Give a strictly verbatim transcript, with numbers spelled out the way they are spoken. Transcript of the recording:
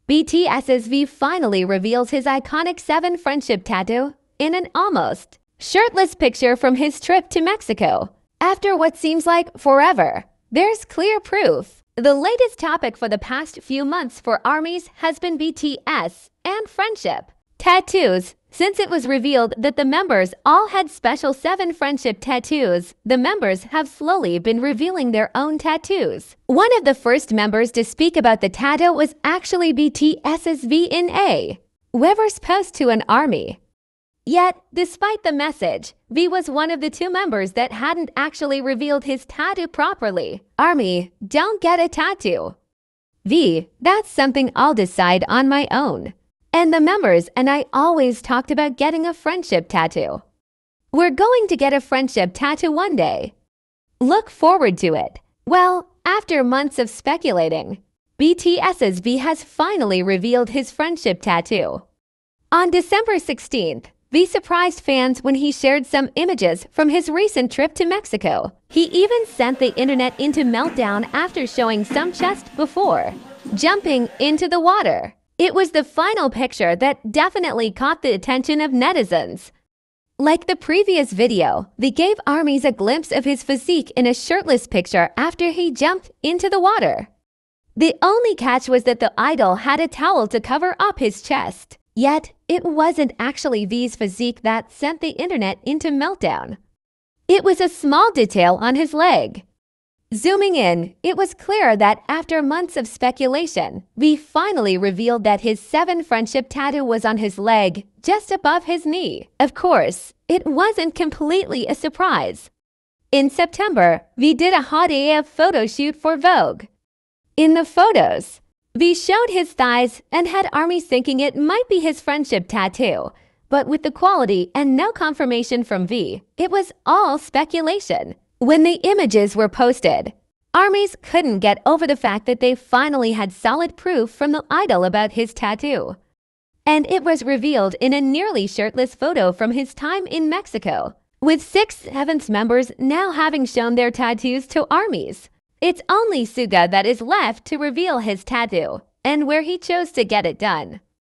BTS's V finally reveals his iconic seven friendship tattoo in an almost shirtless picture from his trip to Mexico. After what seems like forever, there's clear proof. The latest topic for the past few months for ARMYs has been B T S and friendship tattoos. Since it was revealed that the members all had special seven friendship tattoos, the members have slowly been revealing their own tattoos. One of the first members to speak about the tattoo was actually BTS's V in A, Wever's post to an ARMY. Yet, despite the message, V was one of the two members that hadn't actually revealed his tattoo properly. ARMY, don't get a tattoo. V, that's something I'll decide on my own. And the members and I always talked about getting a friendship tattoo. We're going to get a friendship tattoo one day. Look forward to it. Well, after months of speculating, BTS's V has finally revealed his friendship tattoo. On December sixteenth, V surprised fans when he shared some images from his recent trip to Mexico. He even sent the internet into meltdown after showing some chest before jumping into the water. It was the final picture that definitely caught the attention of netizens. Like the previous video, V gave ARMYs a glimpse of his physique in a shirtless picture after he jumped into the water. The only catch was that the idol had a towel to cover up his chest. Yet, it wasn't actually V's physique that sent the internet into meltdown. It was a small detail on his leg. Zooming in, it was clear that after months of speculation, V finally revealed that his seven friendship tattoo was on his leg, just above his knee. Of course, it wasn't completely a surprise. In September, V did a hot A F photo shoot for Vogue. In the photos, V showed his thighs and had ARMYs thinking it might be his friendship tattoo, but with the quality and no confirmation from V, it was all speculation. When the images were posted, ARMYs couldn't get over the fact that they finally had solid proof from the idol about his tattoo. And it was revealed in a nearly shirtless photo from his time in Mexico, with six Seventh members now having shown their tattoos to ARMYs. It's only Suga that is left to reveal his tattoo, and where he chose to get it done.